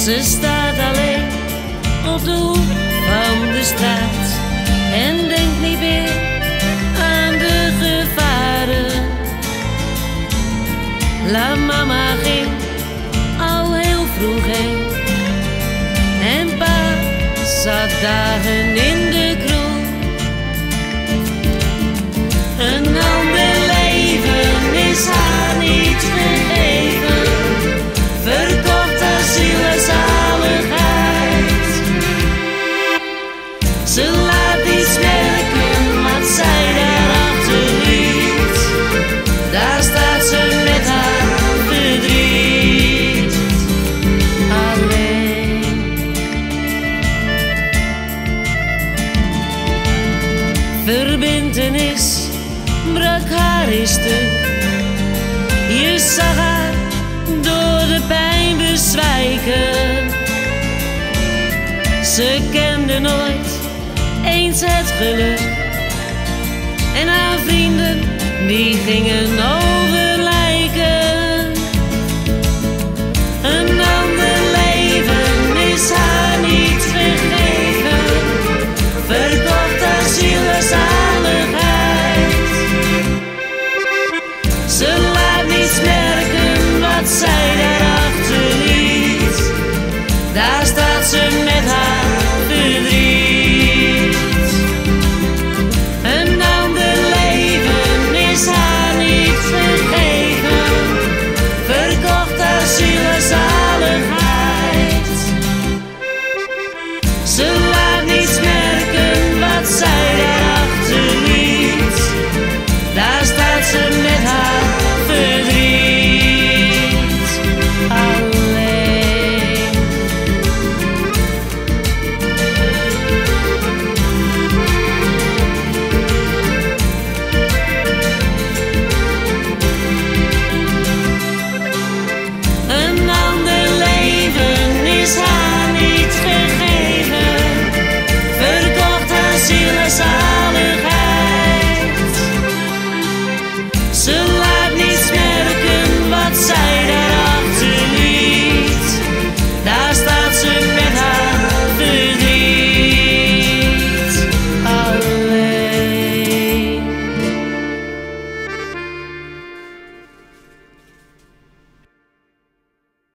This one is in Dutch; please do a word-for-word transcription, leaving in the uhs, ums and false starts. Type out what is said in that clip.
Ze staat alleen op de hoek van de straat en denkt niet meer aan de gevaren. La mama ging al heel vroeg heen en pa zat dagen in de kroeg. Een ander leven is haar niet gegeven, verkocht haar ziel en zaligheid. Ze laat niets merken wat zij daarachter liet, daar staat ze met haar verdriet alleen. Verbintenis brak haar in stuk, je zag haar door de pijn bezwijken. Ze kende nooit eens het geluk en haar vrienden die gingen over lijken. Een ander leven is haar niet vergeven, verkocht haar ziel en zaligheid. Ze laat niets merken wat zij daarachter liet, daar staat ze met